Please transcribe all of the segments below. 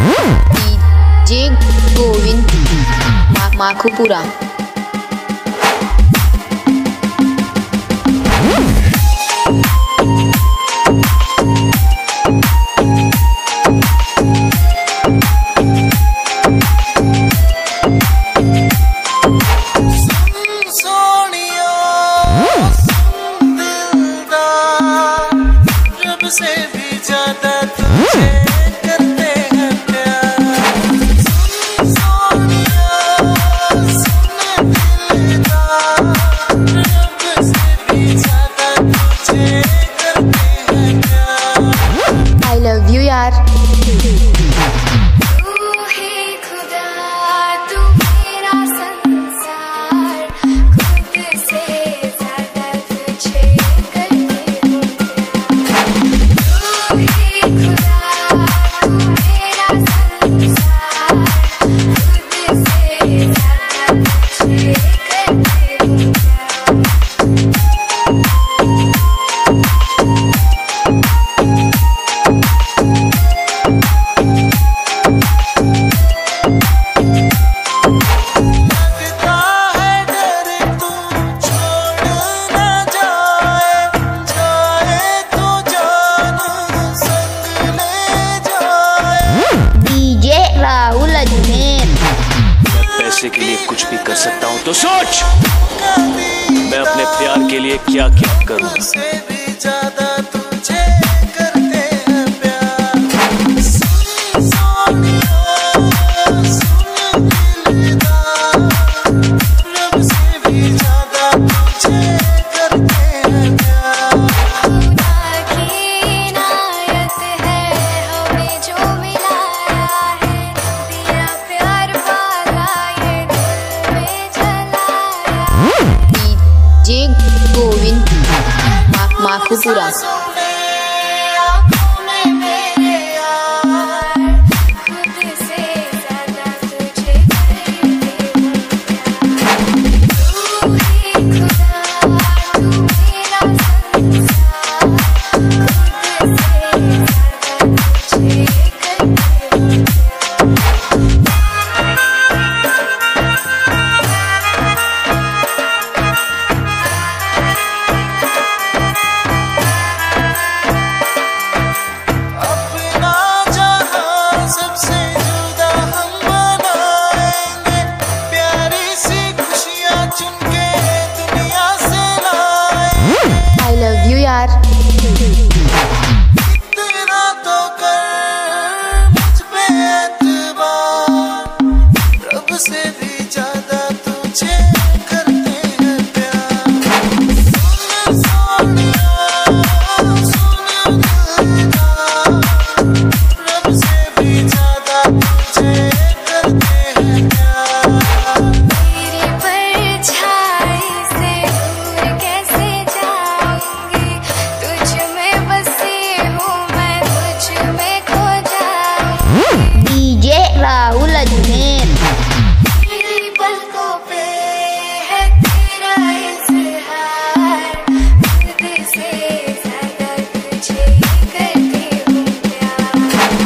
DJ Govind Makhupura. से भी ज्यादा तुझे करते हैं प्यार। सोनिया सुन दिलदार, रब से भी ज्यादा तुझे करते हैं प्यार। I love you यार। पैसे के लिए कुछ भी कर सकता हूँ तो सोच मैं अपने प्यार के लिए क्या क्या करूँ। डीजे गोविंद माखुपुरा। यार इतना तो कर मुझ पे एतबार, रब से भी ज्यादा तुझे करते हैं प्यार। सोनिया सुन दिलदार, रब से भी ज्यादा तुझे करते हैं प्यार। तेरी परछाई से दूर कैसे जाऊंगी, तुझ में बसी हूँ मैं, तुझ में खो जाऊंगी। डीजे राहुल अजमेर। तेरी पलकों पे है तेरा इज़हार, खुद से ज्यादा तुझे करती हूँ प्यार।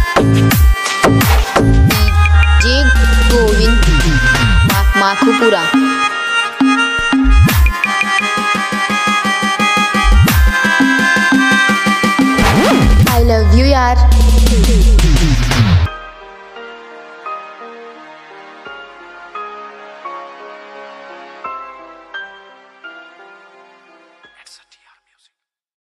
डीजे गोविंद माखुपुरा।